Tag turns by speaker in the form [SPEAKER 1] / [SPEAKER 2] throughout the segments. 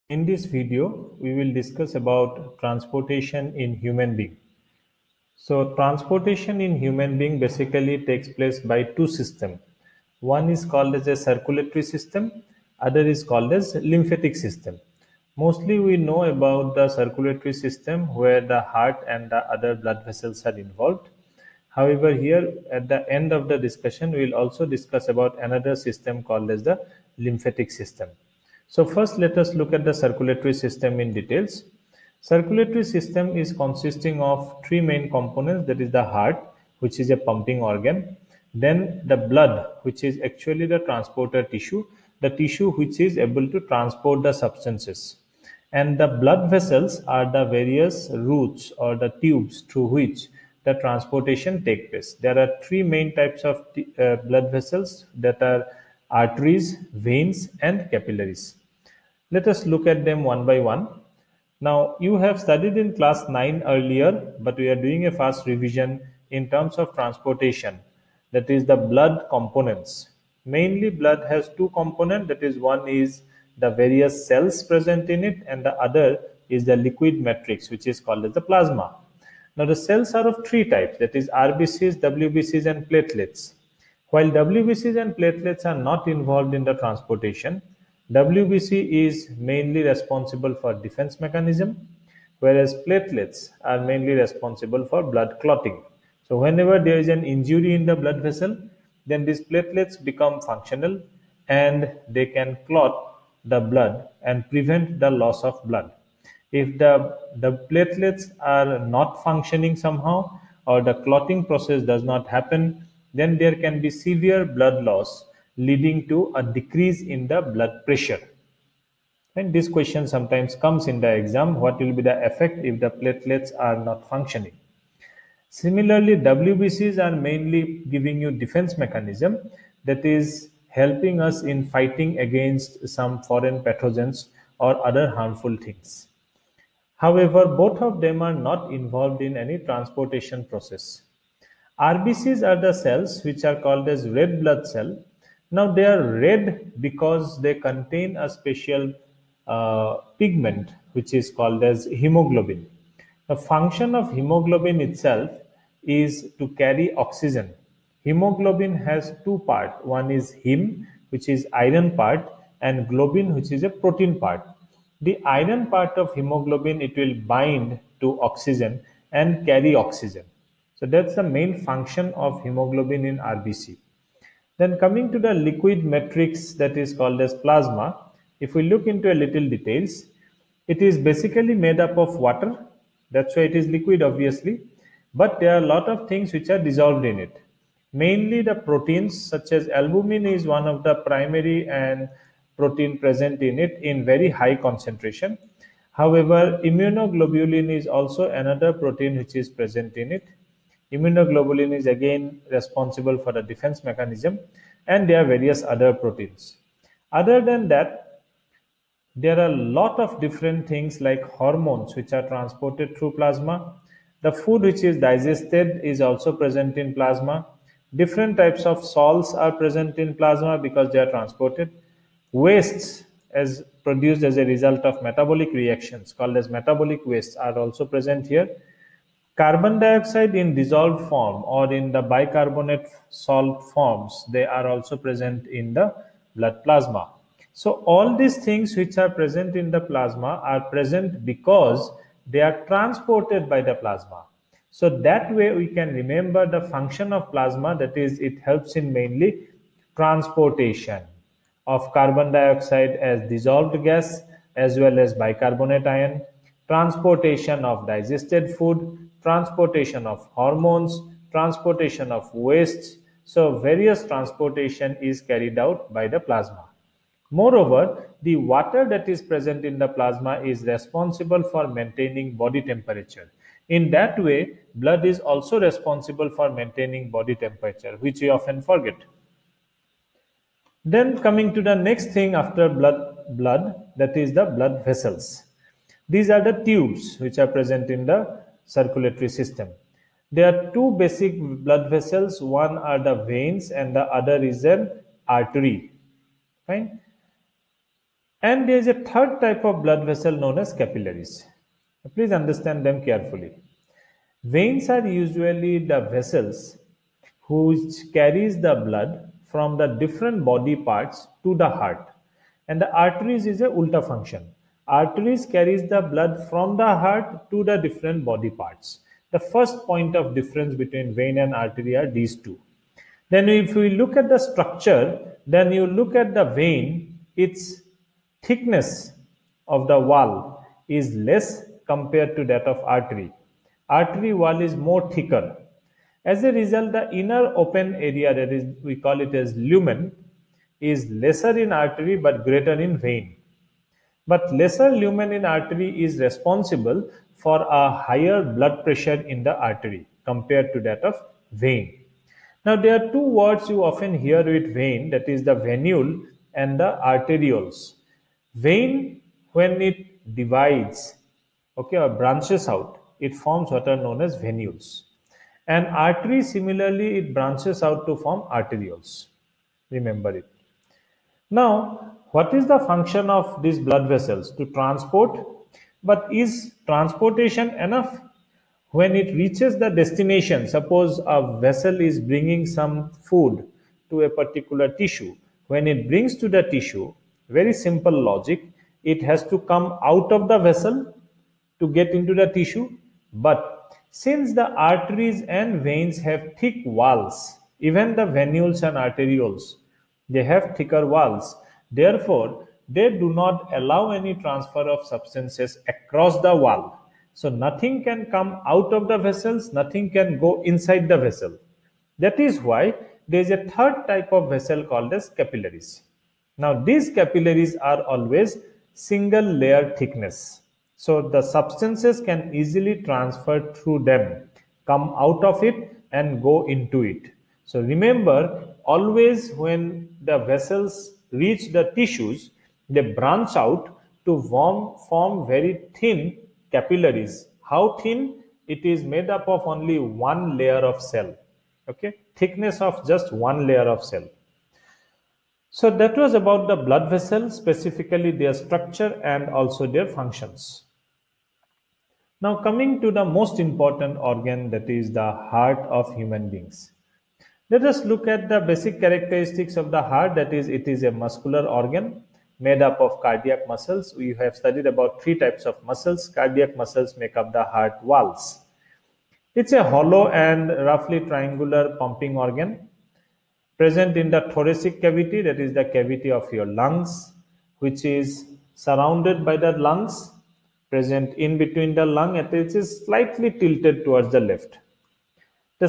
[SPEAKER 1] In this video, we will discuss about transportation in human being. So transportation in human being basically takes place by two systems. One is called as a circulatory system, other is called as lymphatic system. Mostly we know about the circulatory system where the heart and the other blood vessels are involved. However, here at the end of the discussion, we will also discuss about another system called as the lymphatic system. So first let us look at the circulatory system in details. Circulatory system is consisting of three main components, that is the heart, which is a pumping organ, then the blood, which is actually the transporter tissue, the tissue which is able to transport the substances, and the blood vessels are the various routes or the tubes through which the transportation take place. There are three main types of blood vessels, that are arteries, veins and capillaries. Let us look at them one by one. Now, you have studied in class 9 earlier, but we are doing a fast revision in terms of transportation. That is the blood components. Mainly blood has two components, that is one is the various cells present in it and the other is the liquid matrix, which is called as the plasma. Now the cells are of three types, that is RBCs, WBCs and platelets. While WBCs and platelets are not involved in the transportation, WBC is mainly responsible for defense mechanism, whereas platelets are mainly responsible for blood clotting. So whenever there is an injury in the blood vessel, then these platelets become functional and they can clot the blood and prevent the loss of blood. If the platelets are not functioning somehow or the clotting process does not happen, then there can be severe blood loss leading to a decrease in the blood pressure. And this question sometimes comes in the exam, what will be the effect if the platelets are not functioning? Similarly, WBCs are mainly giving you defense mechanism, that is helping us in fighting against some foreign pathogens or other harmful things. However, both of them are not involved in any transportation process. RBCs are the cells which are called as red blood cell. Now they are red because they contain a special pigment which is called as hemoglobin. The function of hemoglobin itself is to carry oxygen. Hemoglobin has two parts. One is heme, which is iron part, and globin, which is a protein part. The iron part of hemoglobin, it will bind to oxygen and carry oxygen. So that's the main function of hemoglobin in RBC. Then coming to the liquid matrix that is called as plasma, if we look into a little details, it is basically made up of water. That's why it is liquid obviously, but there are a lot of things which are dissolved in it. Mainly the proteins such as albumin is one of the primary and protein present in it in very high concentration. However, immunoglobulin is also another protein which is present in it. Immunoglobulin is again responsible for the defense mechanism, and there are various other proteins. Other than that, there are a lot of different things like hormones which are transported through plasma. The food which is digested is also present in plasma. Different types of salts are present in plasma because they are transported. Wastes as produced as a result of metabolic reactions called as metabolic wastes are also present here. Carbon dioxide in dissolved form or in the bicarbonate salt forms, they are also present in the blood plasma. So all these things which are present in the plasma are present because they are transported by the plasma. So that way we can remember the function of plasma, that is it helps in mainly transportation of carbon dioxide as dissolved gas as well as bicarbonate ion, transportation of digested food, transportation of hormones, transportation of wastes. So various transportation is carried out by the plasma. Moreover, the water that is present in the plasma is responsible for maintaining body temperature. In that way, blood is also responsible for maintaining body temperature, which we often forget. Then coming to the next thing after blood, that is the blood vessels. These are the tubes which are present in the circulatory system. There are two basic blood vessels. One are the veins and the other is an artery. Fine. And there is a third type of blood vessel known as capillaries. Please understand them carefully. Veins are usually the vessels which carries the blood from the different body parts to the heart. And the arteries is a ulta function. Arteries carries the blood from the heart to the different body parts. The first point of difference between vein and artery are these two. Then if we look at the structure, then you look at the vein, its thickness of the wall is less compared to that of artery. Artery wall is more thicker. As a result, the inner open area, that is, we call it as lumen, is lesser in artery but greater in vein. But lesser lumen in artery is responsible for a higher blood pressure in the artery compared to that of vein. Now, there are two words you often hear with vein, that is the venule and the arterioles. Vein, when it divides, okay, or branches out, it forms what are known as venules. And artery, similarly, it branches out to form arterioles. Remember it. Now, what is the function of these blood vessels? To transport. But is transportation enough? When it reaches the destination, suppose a vessel is bringing some food to a particular tissue. When it brings to the tissue, very simple logic, it has to come out of the vessel to get into the tissue. But since the arteries and veins have thick walls, even the venules and arterioles, they have thicker walls. Therefore, they do not allow any transfer of substances across the wall. So nothing can come out of the vessels, nothing can go inside the vessel. That is why there is a third type of vessel called as capillaries. Now these capillaries are always single layer thickness. So the substances can easily transfer through them, come out of it and go into it. So remember, always when the vessels reach the tissues, they branch out to form very thin capillaries. How thin? It is made up of only one layer of cell. Okay, thickness of just one layer of cell. So that was about the blood vessels, specifically their structure and also their functions. Now coming to the most important organ, that is the heart of human beings. Let us look at the basic characteristics of the heart. That is, it is a muscular organ made up of cardiac muscles. We have studied about three types of muscles. Cardiac muscles make up the heart valves. It's a hollow and roughly triangular pumping organ present in the thoracic cavity, that is the cavity of your lungs, which is surrounded by the lungs, present in between the lung, and it is slightly tilted towards the left. The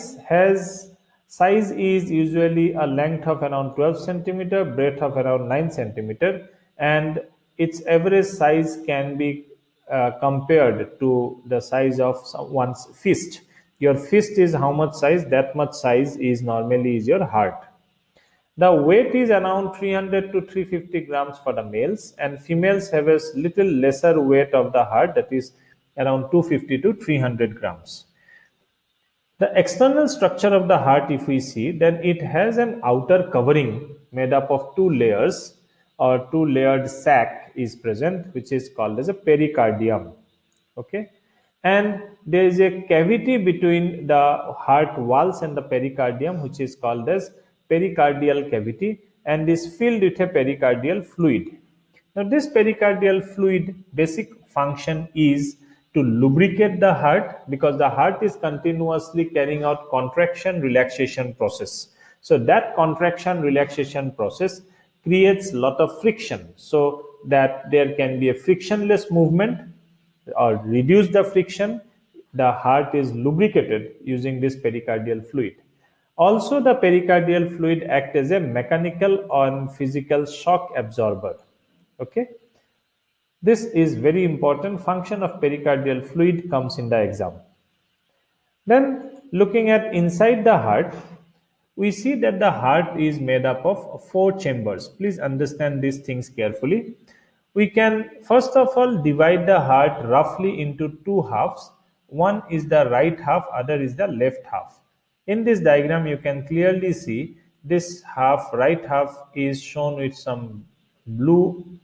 [SPEAKER 1] size is usually a length of around 12 centimeter, breadth of around 9 centimeter, and its average size can be compared to the size of one's fist. Your fist is how much size? That much size is normally is your heart. The weight is around 300 to 350 grams for the males, and females have a little lesser weight of the heart, that is around 250 to 300 grams. The external structure of the heart, if we see, then it has an outer covering made up of two layers, or two layered sac is present, which is called as a pericardium. Okay, and there is a cavity between the heart walls and the pericardium, which is called as pericardial cavity, and is filled with a pericardial fluid. Now this pericardial fluid basic function is to lubricate the heart, because the heart is continuously carrying out contraction relaxation process. So that contraction relaxation process creates lot of friction, so that there can be a frictionless movement or reduce the friction. The heart is lubricated using this pericardial fluid. Also, the pericardial fluid acts as a mechanical and physical shock absorber. Okay, this is very important. Function of pericardial fluid comes in the exam. Then looking at inside the heart, we see that the heart is made up of four chambers. Please understand these things carefully. We can first of all divide the heart roughly into two halves. One is the right half, other is the left half. In this diagram, you can clearly see this half, right half, is shown with some blue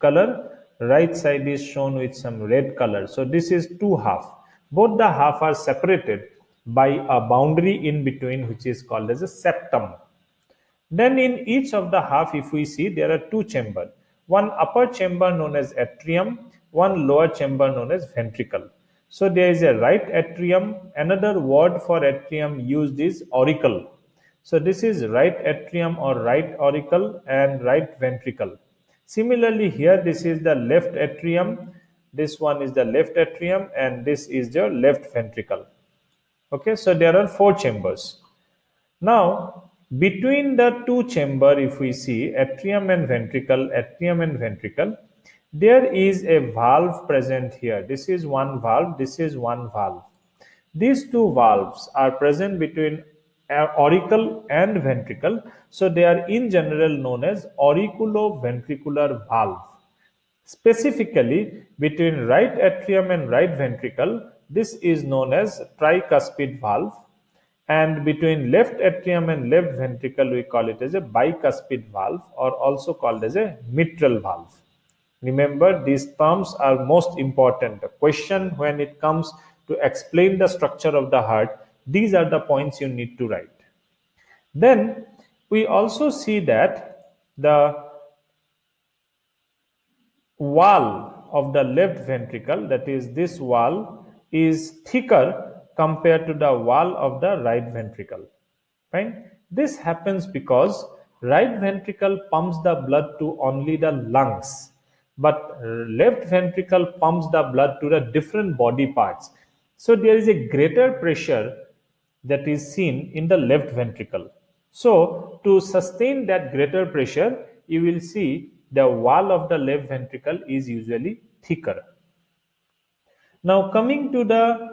[SPEAKER 1] color, right side is shown with some red color. So this is two half. Both the half are separated by a boundary in between, which is called as a septum. Then in each of the half, if we see, there are two chambers. One upper chamber known as atrium, one lower chamber known as ventricle. So there is a right atrium. Another word for atrium used is auricle. So this is right atrium or right auricle and right ventricle. Similarly here, this is the left atrium. This one is the left atrium and this is your left ventricle. Okay, so there are four chambers. Now, between the two chamber, if we see atrium and ventricle, there is a valve present here. This is one valve, this is one valve. These two valves are present between auricle and ventricle. So they are in general known as auriculoventricular valve. Specifically, between right atrium and right ventricle, this is known as tricuspid valve. And between left atrium and left ventricle, we call it as a bicuspid valve or also called as a mitral valve. Remember, these terms are most important. The question when it comes to explain the structure of the heart, these are the points you need to write. Then we also see that the wall of the left ventricle, that is this wall, is thicker compared to the wall of the right ventricle. Fine. This happens because right ventricle pumps the blood to only the lungs, but left ventricle pumps the blood to the different body parts. So there is a greater pressure that is seen in the left ventricle. So to sustain that greater pressure, you will see the wall of the left ventricle is usually thicker. Now coming to the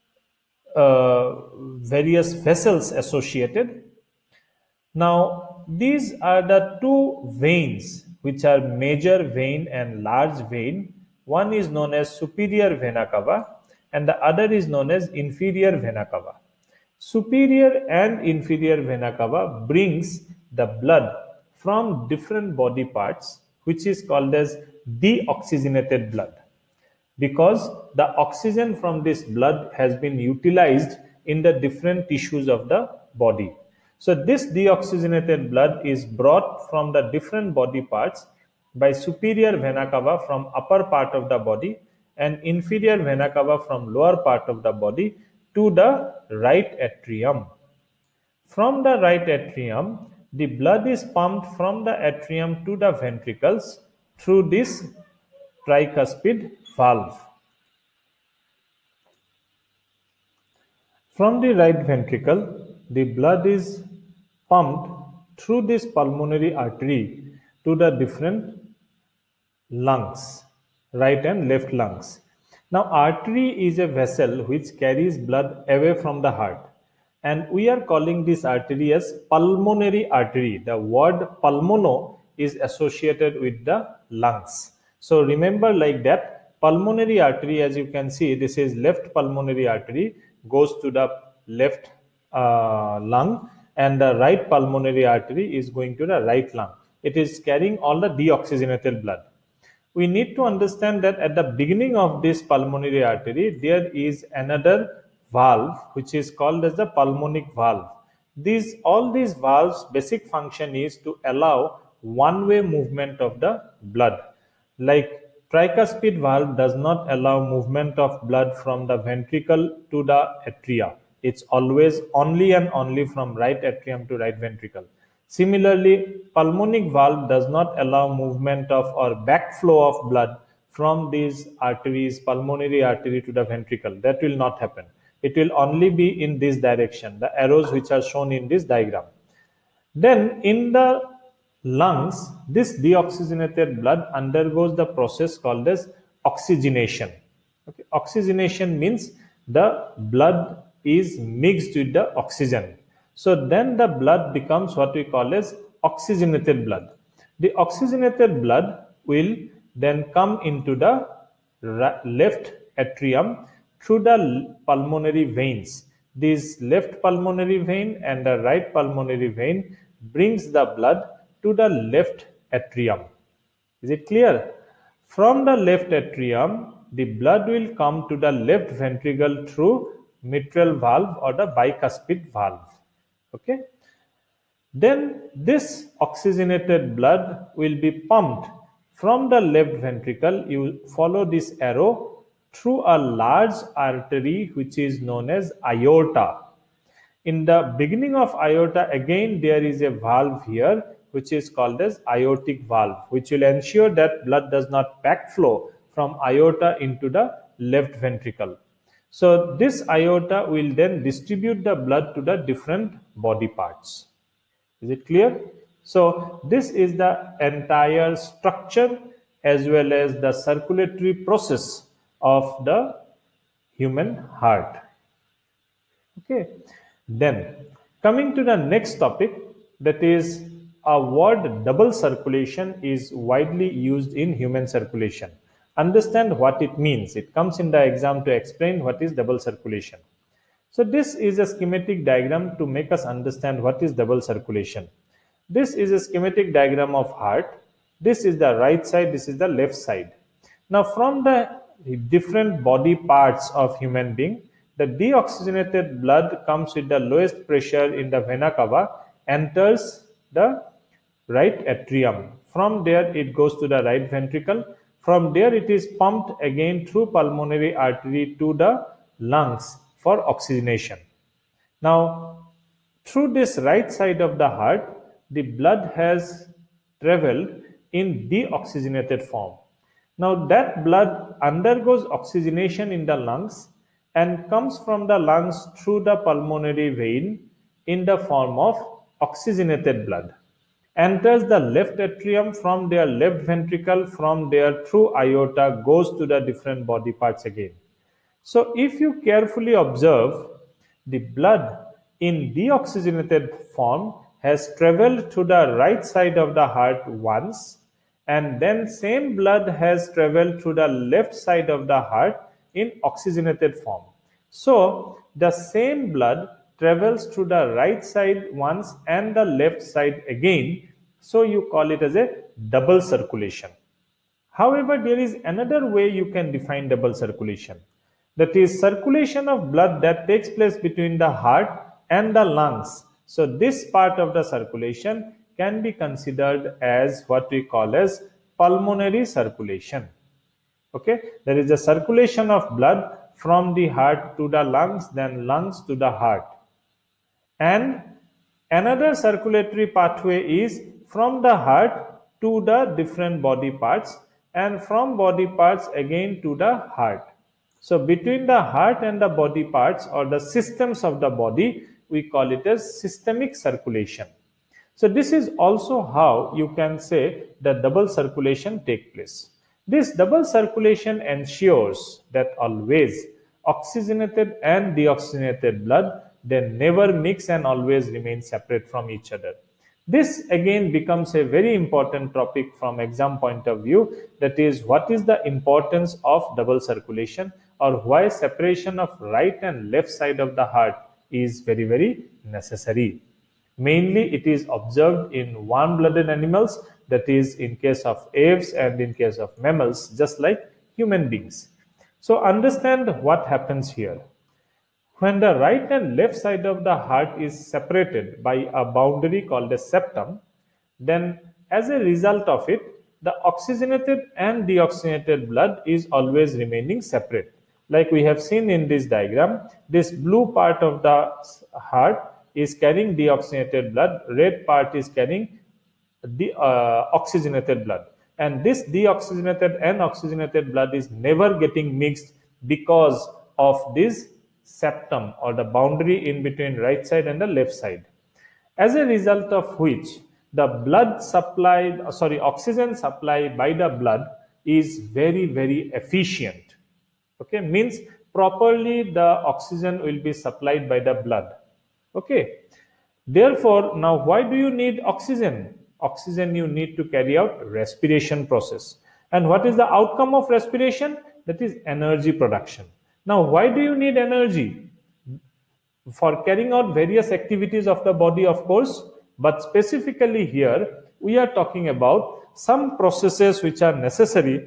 [SPEAKER 1] various vessels associated. Now these are the two veins which are major vein and large vein. One is known as superior vena cava and the other is known as inferior vena cava. Superior and inferior vena cava brings the blood from different body parts, which is called as deoxygenated blood, because the oxygen from this blood has been utilized in the different tissues of the body. So this deoxygenated blood is brought from the different body parts by superior vena cava from upper part of the body and inferior vena cava from lower part of the body to the right atrium. From the right atrium, the blood is pumped from the atrium to the ventricles through this tricuspid valve. From the right ventricle, the blood is pumped through this pulmonary artery to the different lungs, right and left lungs. Now, artery is a vessel which carries blood away from the heart, and we are calling this artery as pulmonary artery. The word pulmono is associated with the lungs. So remember like that, pulmonary artery, as you can see, this is left pulmonary artery, goes to the left lung, and the right pulmonary artery is going to the right lung. It is carrying all the deoxygenated blood. We need to understand that at the beginning of this pulmonary artery, there is another valve which is called as the pulmonic valve. All these valves' basic function is to allow one-way movement of the blood. Like tricuspid valve does not allow movement of blood from the ventricle to the atria. It's always only and only from right atrium to right ventricle. Similarly, pulmonic valve does not allow movement of or backflow of blood from these arteries, pulmonary artery to the ventricle. That will not happen. It will only be in this direction, the arrows which are shown in this diagram. Then in the lungs, this deoxygenated blood undergoes the process called as oxygenation. Okay. Oxygenation means the blood is mixed with the oxygen. So then the blood becomes what we call as oxygenated blood. The oxygenated blood will then come into the left atrium through the pulmonary veins. This left pulmonary vein and the right pulmonary vein brings the blood to the left atrium. Is it clear? From the left atrium, the blood will come to the left ventricle through mitral valve or the bicuspid valve. Okay. Then this oxygenated blood will be pumped from the left ventricle. You follow this arrow through a large artery which is known as aorta. In the beginning of aorta, again there is a valve here which is called as aortic valve, which will ensure that blood does not backflow from aorta into the left ventricle. So this aorta will then distribute the blood to the different body parts. Is it clear? So this is the entire structure as well as the circulatory process of the human heart. Okay. Then coming to the next topic, that is a word double circulation is widely used in human circulation. Understand what it means. It comes in the exam to explain what is double circulation. So this is a schematic diagram to make us understand what is double circulation. This is a schematic diagram of heart. This is the right side, this is the left side. Now from the different body parts of human being, the deoxygenated blood comes with the lowest pressure in the vena cava, enters the right atrium. From there it goes to the right ventricle. From there it is pumped again through pulmonary artery to the lungs for oxygenation. Now through this right side of the heart, the blood has traveled in deoxygenated form. Now that blood undergoes oxygenation in the lungs and comes from the lungs through the pulmonary vein in the form of oxygenated blood. Enters the left atrium from their left ventricle, from there through aorta goes to the different body parts again. So if you carefully observe, the blood in deoxygenated form has traveled to the right side of the heart once, and then same blood has traveled to the left side of the heart in oxygenated form. So the same blood travels to the right side once and the left side again. So you call it as a double circulation. However, there is another way you can define double circulation. That is circulation of blood that takes place between the heart and the lungs. So this part of the circulation can be considered as what we call as pulmonary circulation. Okay, there is a circulation of blood from the heart to the lungs, then lungs to the heart. And another circulatory pathway is from the heart to the different body parts, and from body parts again to the heart. So between the heart and the body parts or the systems of the body, we call it as systemic circulation. So this is also how you can say the double circulation take place. This double circulation ensures that always oxygenated and deoxygenated blood, they never mix and always remain separate from each other. This again becomes a very important topic from exam point of view, that is what is the importance of double circulation, or why separation of right and left side of the heart is very, very necessary. Mainly it is observed in warm-blooded animals, that is in case of aves and in case of mammals, just like human beings. So understand what happens here. When the right and left side of the heart is separated by a boundary called a septum, then as a result of it, the oxygenated and deoxygenated blood is always remaining separate. Like we have seen in this diagram, this blue part of the heart is carrying deoxygenated blood, red part is carrying the oxygenated blood, and this deoxygenated and oxygenated blood is never getting mixed because of this septum or the boundary in between right side and the left side. As a result of which the oxygen supply by the blood is very, very efficient. Okay, means properly the oxygen will be supplied by the blood. Okay, therefore now why do you need oxygen? Oxygen you need to carry out respiration process. And what is the outcome of respiration? That is energy production. Now why do you need energy? For carrying out various activities of the body, of course, but specifically here we are talking about some processes which are necessary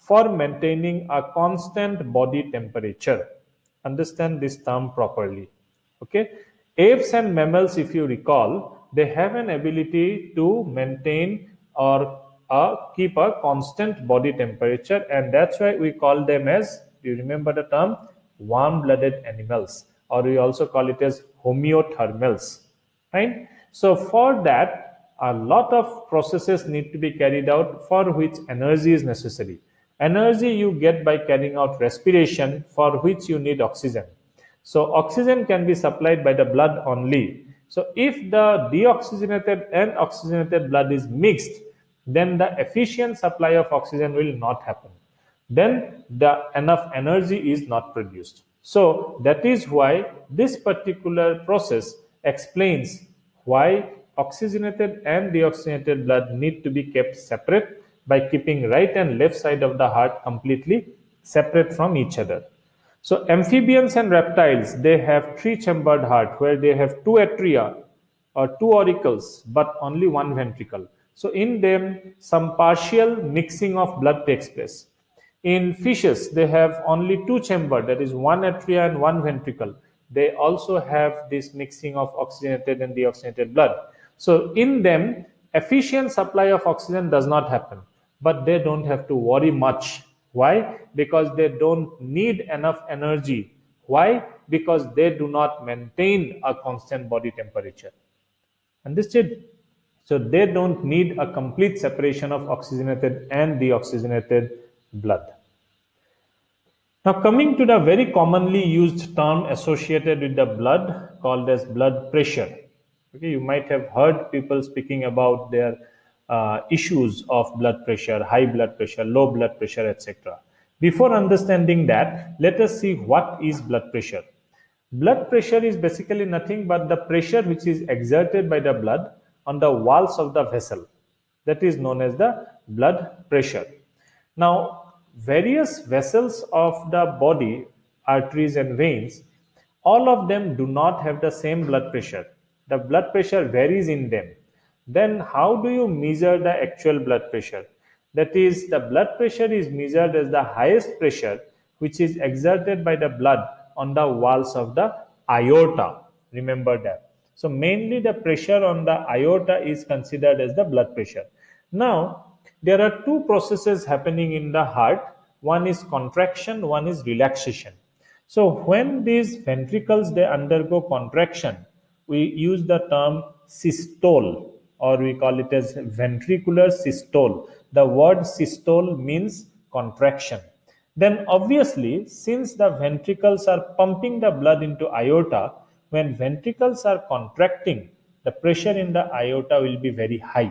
[SPEAKER 1] for maintaining a constant body temperature. Understand this term properly. Okay, apes and mammals, if you recall, they have an ability to maintain or keep a constant body temperature, and that's why we call them as, do you remember the term, warm-blooded animals, or we also call it as homeothermals, right? So for that, a lot of processes need to be carried out for which energy is necessary. Energy you get by carrying out respiration, for which you need oxygen. So oxygen can be supplied by the blood only. So if the deoxygenated and oxygenated blood is mixed, then the efficient supply of oxygen will not happen. Then the enough energy is not produced. So that is why this particular process explains why oxygenated and deoxygenated blood need to be kept separate by keeping right and left side of the heart completely separate from each other. So amphibians and reptiles, they have three-chambered heart where they have two atria or two auricles but only one ventricle. So in them, some partial mixing of blood takes place. In fishes, they have only two chambers, that is one atria and one ventricle. They also have this mixing of oxygenated and deoxygenated blood. So in them, efficient supply of oxygen does not happen, but they don't have to worry much. Why? Because they don't need enough energy. Why? Because they do not maintain a constant body temperature. Understood? So they don't need a complete separation of oxygenated and deoxygenated blood. Now coming to the very commonly used term associated with the blood called as blood pressure. Okay, you might have heard people speaking about their issues of blood pressure, high blood pressure, low blood pressure, etc. Before understanding that, let us see what is blood pressure. Blood pressure is basically nothing but the pressure which is exerted by the blood on the walls of the vessel. That is known as the blood pressure. Now, various vessels of the body, arteries and veins, all of them do not have the same blood pressure. The blood pressure varies in them. Then how do you measure the actual blood pressure? That is, the blood pressure is measured as the highest pressure which is exerted by the blood on the walls of the aorta. Remember that. So mainly the pressure on the aorta is considered as the blood pressure. Now, there are two processes happening in the heart. One is contraction, one is relaxation. So when these ventricles, they undergo contraction, we use the term systole, or we call it as ventricular systole. The word systole means contraction. Then obviously, since the ventricles are pumping the blood into aorta, when ventricles are contracting, the pressure in the aorta will be very high.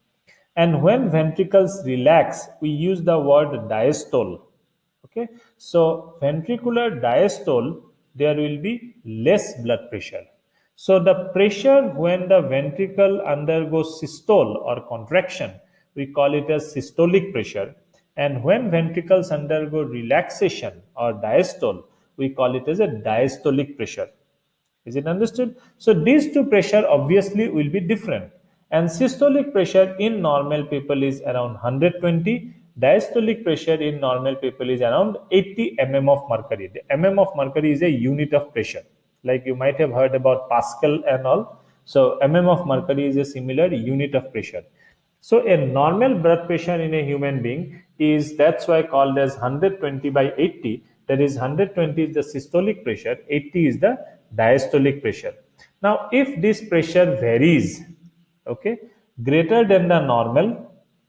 [SPEAKER 1] And when ventricles relax, we use the word diastole. Okay, so ventricular diastole, there will be less blood pressure. So the pressure when the ventricle undergoes systole or contraction, we call it as systolic pressure. And when ventricles undergo relaxation or diastole, we call it as a diastolic pressure. Is it understood? So these two pressure obviously will be different. And systolic pressure in normal people is around 120. Diastolic pressure in normal people is around 80 mm of mercury. The mm of mercury is a unit of pressure. Like you might have heard about Pascal and all. So mm of mercury is a similar unit of pressure. So a normal blood pressure in a human being is, that's why called as 120 by 80. That is 120 is the systolic pressure, 80 is the diastolic pressure. Now if this pressure varies, okay, greater than the normal,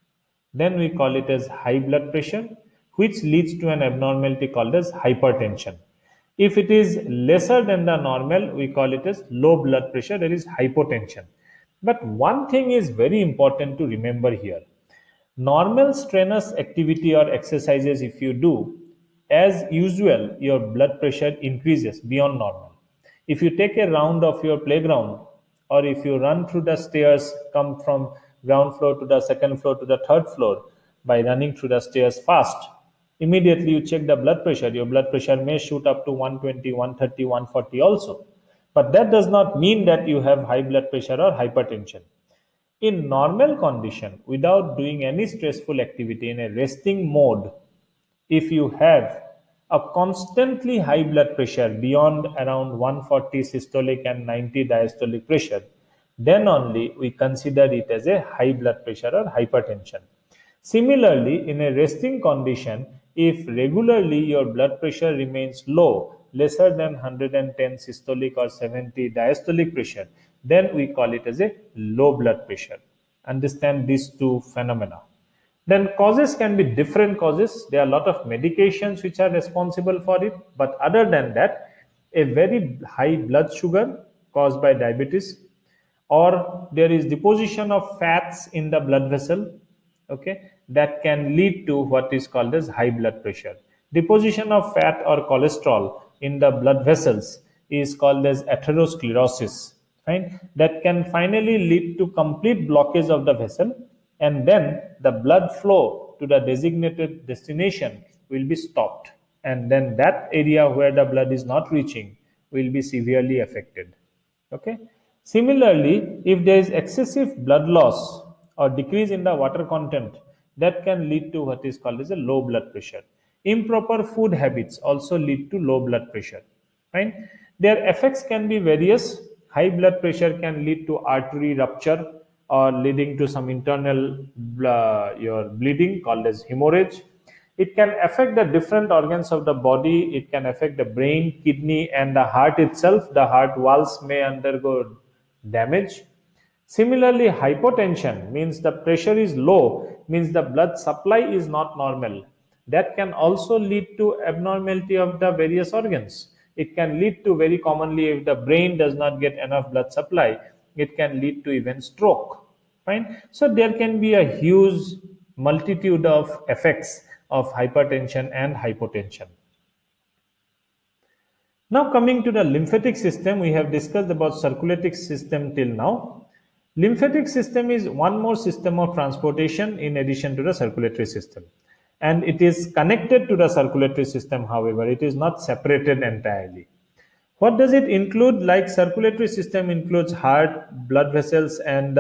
[SPEAKER 1] then we call it as high blood pressure, which leads to an abnormality called as hypertension. If it is lesser than the normal, we call it as low blood pressure, that is hypotension. But one thing is very important to remember here. Normal strenuous activity or exercises if you do, as usual, your blood pressure increases beyond normal. If you take a round of your playground, or if you run through the stairs, come from ground floor to the second floor to the third floor by running through the stairs fast, immediately you check the blood pressure. Your blood pressure may shoot up to 120, 130, 140 also. But that does not mean that you have high blood pressure or hypertension. In normal condition, without doing any stressful activity, in a resting mode, if you have a constantly high blood pressure beyond around 140 systolic and 90 diastolic pressure, then only we consider it as a high blood pressure or hypertension. Similarly, in a resting condition, if regularly your blood pressure remains low, lesser than 110 systolic or 70 diastolic pressure, then we call it as a low blood pressure. Understand these two phenomena. Then causes can be different causes. There are a lot of medications which are responsible for it. But other than that, a very high blood sugar caused by diabetes, or there is deposition of fats in the blood vessel, okay, that can lead to what is called as high blood pressure. Deposition of fat or cholesterol in the blood vessels is called as atherosclerosis, right? That can finally lead to complete blockage of the vessel, and then the blood flow to the designated destination will be stopped, and then that area where the blood is not reaching will be severely affected. Okay. Similarly, if there is excessive blood loss or decrease in the water content, that can lead to what is called as a low blood pressure. Improper food habits also lead to low blood pressure. Right? Their effects can be various. High blood pressure can lead to artery rupture or leading to some internal your bleeding called as hemorrhage. It can affect the different organs of the body. It can affect the brain, kidney, and the heart itself. The heart walls may undergo damage. Similarly, hypotension means the pressure is low, means the blood supply is not normal. That can also lead to abnormality of the various organs. It can lead to, very commonly, if the brain does not get enough blood supply, it can lead to even stroke. Fine. So there can be a huge multitude of effects of hypertension and hypotension. Now coming to the lymphatic system, we have discussed about circulatory system till now. Lymphatic system is one more system of transportation in addition to the circulatory system. And it is connected to the circulatory system, however, it is not separated entirely. What does it include? Like circulatory system includes heart, blood vessels, and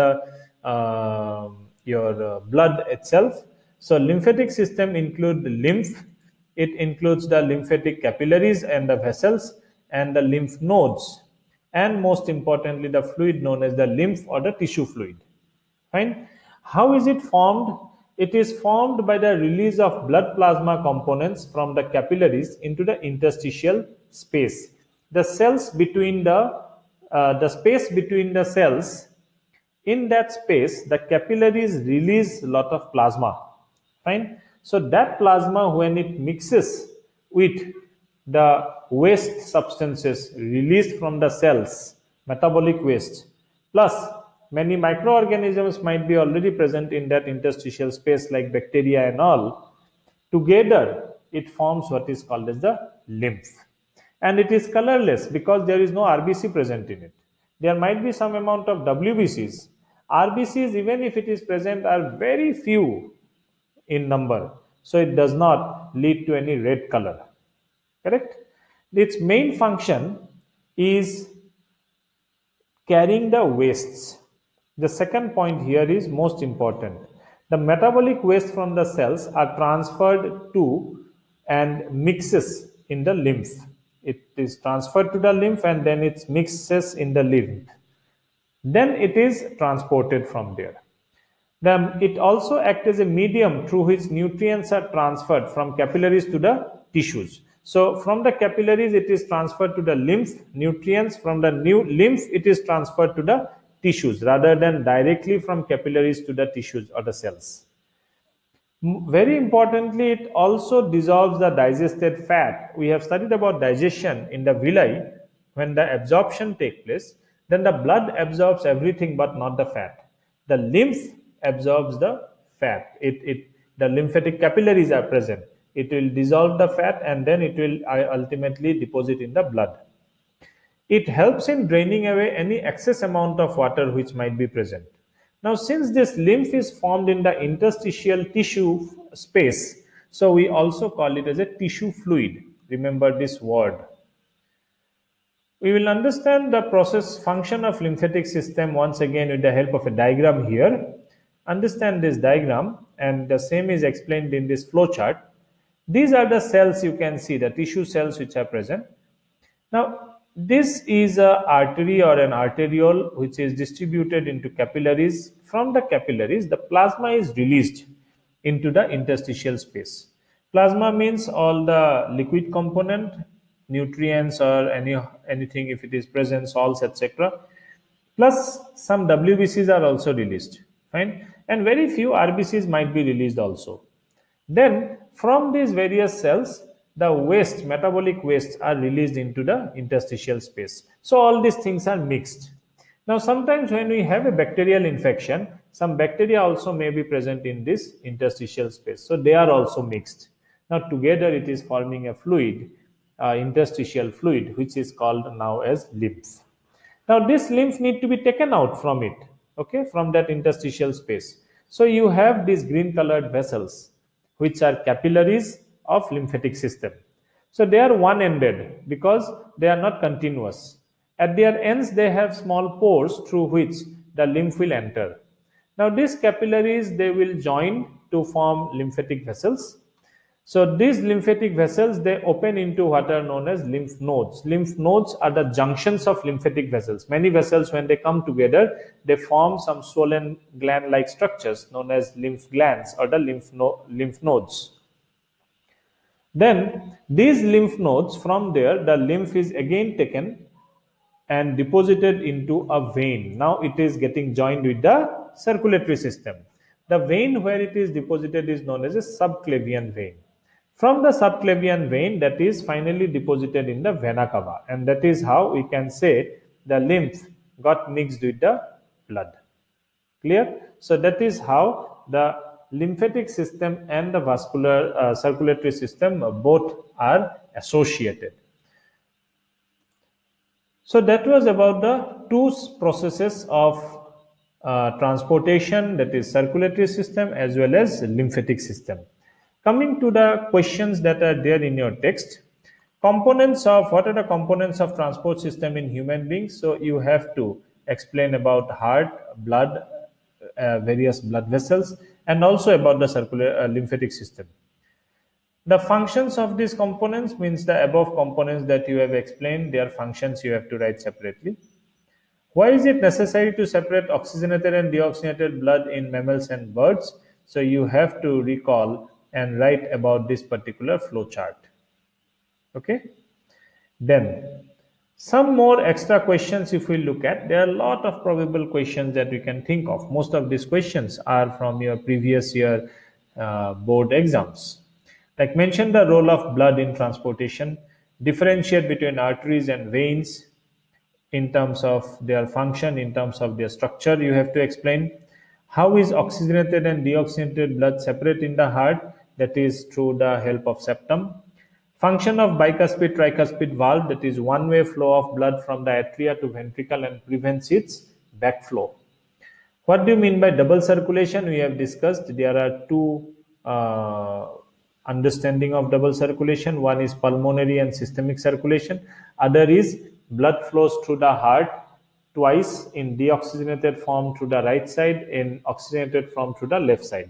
[SPEAKER 1] your blood itself. So lymphatic system include the lymph. It includes the lymphatic capillaries and the vessels and the lymph nodes, and most importantly the fluid known as the lymph or the tissue fluid. Fine. How is it formed? It is formed by the release of blood plasma components from the capillaries into the interstitial space. The cells between the space between the cells, in that space the capillaries release a lot of plasma. Fine. So that plasma, when it mixes with the waste substances released from the cells, metabolic waste, plus many microorganisms might be already present in that interstitial space like bacteria and all, together it forms what is called as the lymph. And it is colorless because there is no RBC present in it. There might be some amount of WBCs. RBCs, even if it is present, are very few in number, so it does not lead to any red color. Correct? Its main function is carrying the wastes. The second point here is most important. The metabolic waste from the cells are transferred to and mixes in the lymph. It is transferred to the lymph and then it mixes in the lymph. Then it is transported from there. Then it also acts as a medium through which nutrients are transferred from capillaries to the tissues. So from the capillaries it is transferred to the lymph, nutrients from the lymph it is transferred to the tissues rather than directly from capillaries to the tissues or the cells. Very importantly, it also dissolves the digested fat. We have studied about digestion in the villi. When the absorption takes place, then the blood absorbs everything but not the fat. The lymph absorbs the fat. The lymphatic capillaries are present. It will dissolve the fat and then it will ultimately deposit in the blood. It helps in draining away any excess amount of water which might be present. Now, since this lymph is formed in the interstitial tissue space, so we also call it as a tissue fluid. Remember this word. We will understand the process function of lymphatic system once again with the help of a diagram here. Understand this diagram, and the same is explained in this flow chart. These are the cells you can see, the tissue cells which are present. Now, this is a artery or an arteriole which is distributed into capillaries. From the capillaries, the plasma is released into the interstitial space. Plasma means all the liquid component, nutrients or anything if it is present, salts, etc. Plus some WBCs are also released, fine, and very few RBCs might be released also. Then from these various cells, the waste, metabolic wastes are released into the interstitial space. So all these things are mixed. Now sometimes when we have a bacterial infection, some bacteria also may be present in this interstitial space. So they are also mixed. Now together it is forming a fluid, interstitial fluid, which is called now as lymph. Now this lymph need to be taken out from it, okay, from that interstitial space. So you have these green colored vessels, which are capillaries of lymphatic system. So they are one-ended because they are not continuous. At their ends, they have small pores through which the lymph will enter. Now these capillaries, they will join to form lymphatic vessels. So these lymphatic vessels, they open into what are known as lymph nodes. Lymph nodes are the junctions of lymphatic vessels. Many vessels, when they come together, they form some swollen gland-like structures known as lymph glands or the lymph nodes. Then these lymph nodes, from there, the lymph is again taken and deposited into a vein. Now it is getting joined with the circulatory system. The vein where it is deposited is known as a subclavian vein. From the subclavian vein, that is finally deposited in the vena cava, and that is how we can say the lymph got mixed with the blood. Clear? So that is how the lymphatic system and the vascular circulatory system both are associated. So that was about the two processes of transportation, that is circulatory system as well as lymphatic system. Coming to the questions that are there in your text, components of, what are the components of transport system in human beings? So you have to explain about heart, blood, various blood vessels, and also about the circular lymphatic system. The functions of these components means the above components that you have explained, their functions you have to write separately. Why is it necessary to separate oxygenated and deoxygenated blood in mammals and birds? So you have to recall and write about this particular flow chart. Okay. Then some more extra questions if we look at, there are a lot of probable questions that we can think of. Most of these questions are from your previous year board exams. Like mention the role of blood in transportation, differentiate between arteries and veins in terms of their function, in terms of their structure. You have to explain how is oxygenated and deoxygenated blood separate in the heart, that is through the help of septum. Function of bicuspid tricuspid valve, that is one-way flow of blood from the atria to ventricle and prevents its backflow. What do you mean by double circulation? We have discussed there are two understanding of double circulation. One is pulmonary and systemic circulation. Other is blood flows through the heart twice in deoxygenated form through the right side, in oxygenated form through the left side.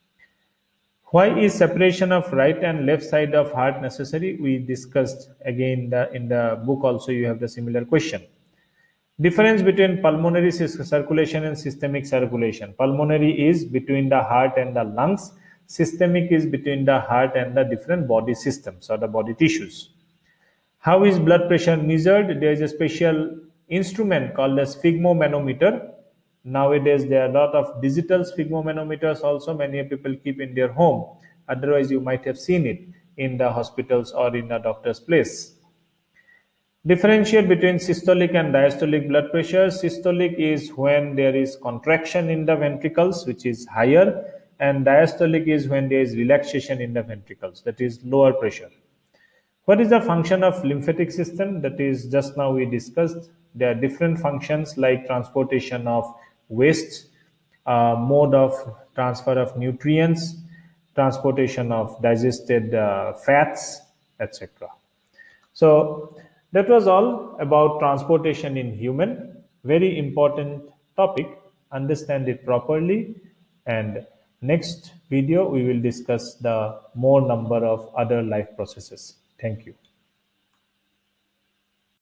[SPEAKER 1] Why is separation of right and left side of heart necessary? We discussed again in the book also you have the similar question. Difference between pulmonary circulation and systemic circulation. Pulmonary is between the heart and the lungs. Systemic is between the heart and the different body systems or the body tissues. How is blood pressure measured? There is a special instrument called as sphygmomanometer. Nowadays, there are a lot of digital sphygmomanometers also many people keep in their home. Otherwise, you might have seen it in the hospitals or in a doctor's place. Differentiate between systolic and diastolic blood pressure. Systolic is when there is contraction in the ventricles, which is higher, and diastolic is when there is relaxation in the ventricles, that is lower pressure. What is the function of lymphatic system? That is just now we discussed. There are different functions like transportation of waste, mode of transfer of nutrients, transportation of digested fats, etc. So that was all about transportation in human. Very important topic. Understand it properly and Next video, we will discuss the more number of other life processes. Thank you.